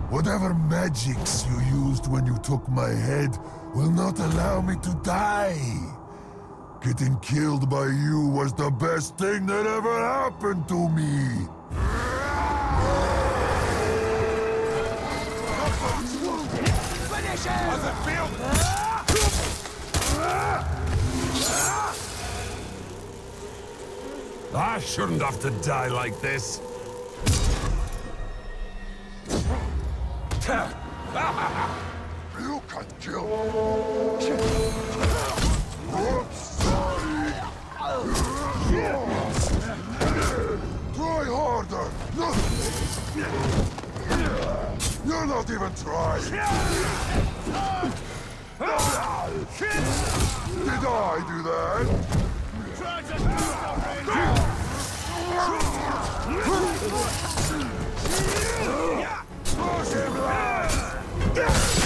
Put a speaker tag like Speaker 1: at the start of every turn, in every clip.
Speaker 1: Whatever magics you used when you took my head will not allow me to die. Getting killed by you was the best thing that ever happened to me.
Speaker 2: Finish him!
Speaker 3: How's it feel? I shouldn't have to die like this.
Speaker 1: You can kill. Oops, sorry. Try harder. You're not even trying. Did I do that? Push him, lads!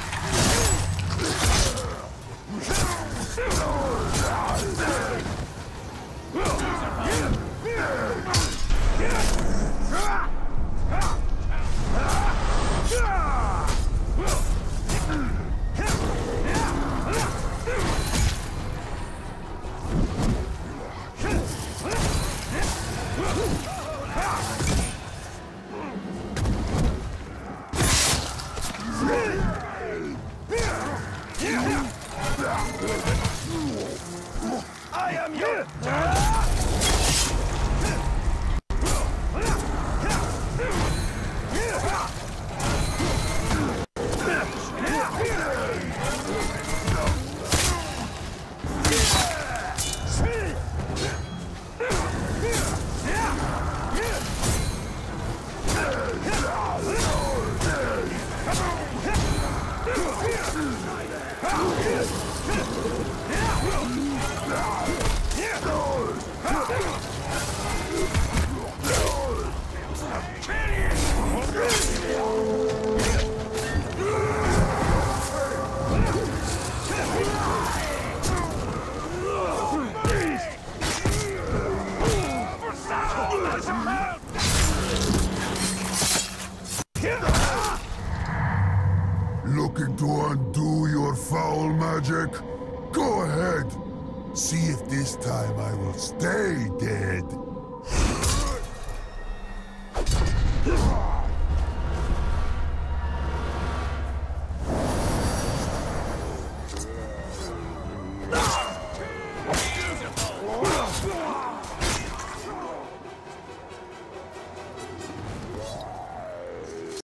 Speaker 2: I am your...
Speaker 1: Looking to undo your foul magic? Go ahead. See if this time I will stay dead.